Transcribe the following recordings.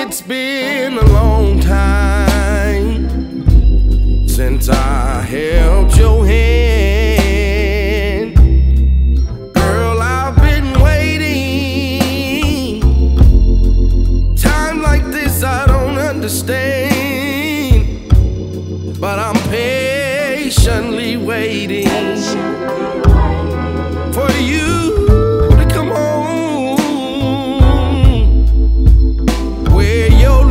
It's been a long time since I held your hand. Girl, I've been waiting. Time like this I don't understand, but I'm patiently waiting for you to come home, where your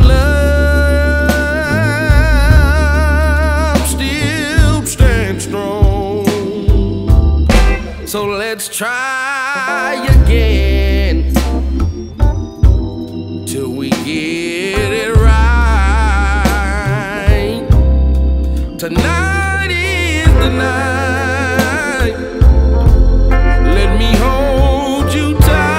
love still stands strong. So let's try again till we get it right. Tonight is the night. Let me hold you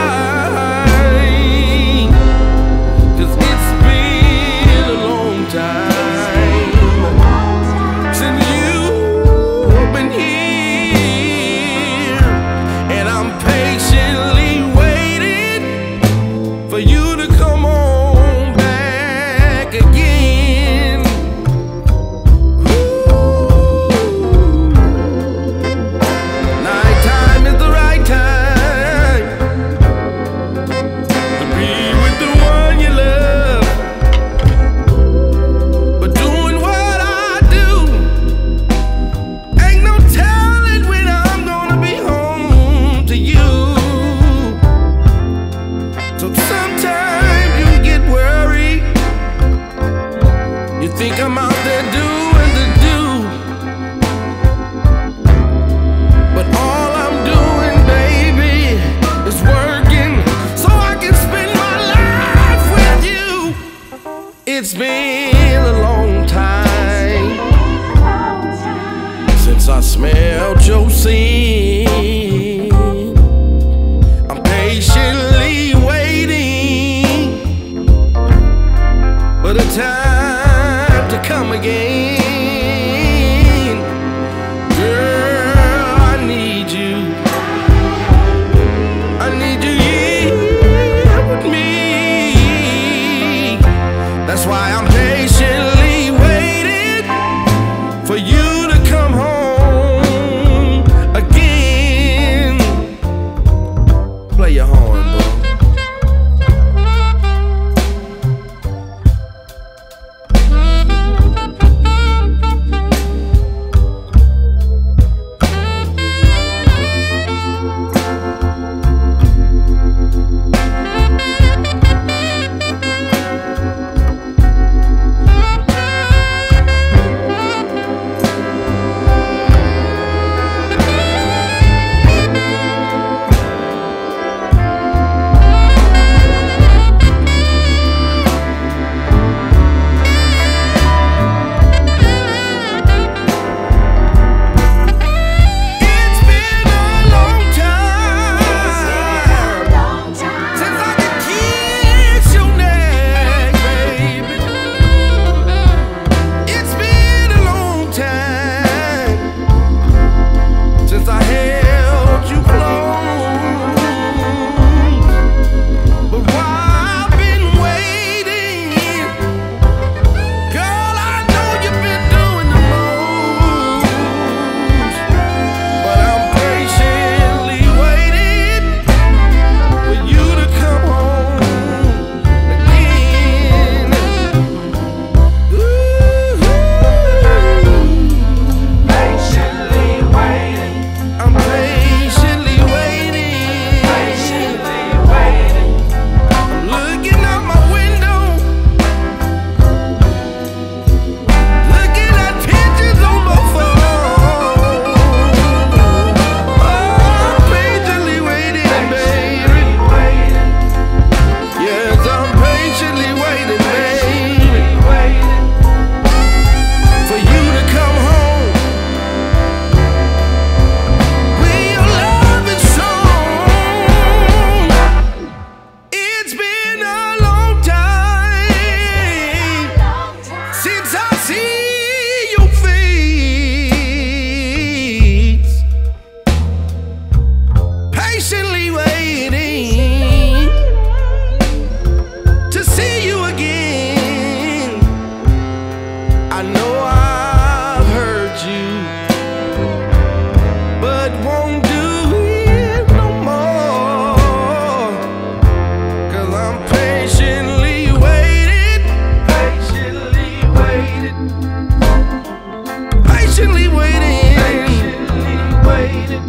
tight, 'cause it's been a long time since you've been here, and I'm patiently waiting for you to come on back again. Nighttime is the right time to be with the one you love, but doing what I do, ain't no telling when I'm gonna be home to you. So sometimes you get worried, you think I'm out there doing the do, but all I'm doing, baby, is working so I can spend my life with you. It's been a long time since I smelled your sin. I'm patiently waiting for the time to come again. Girl, I need you. I need you here with me. That's why I'm patiently waiting for you to come home again.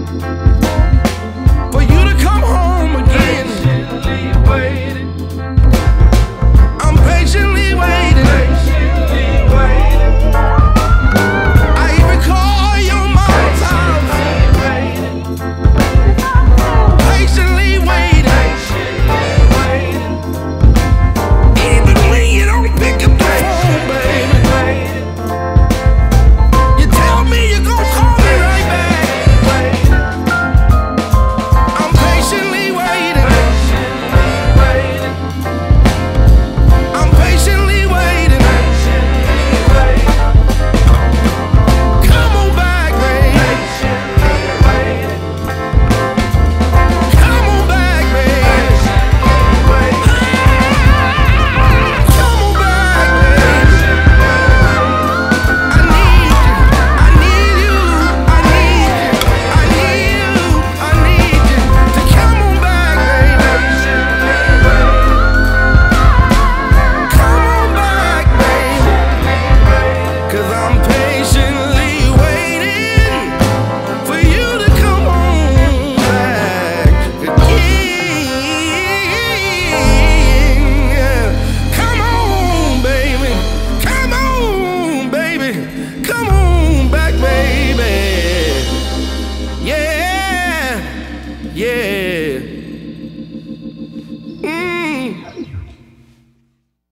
for you to come home again. Patiently waited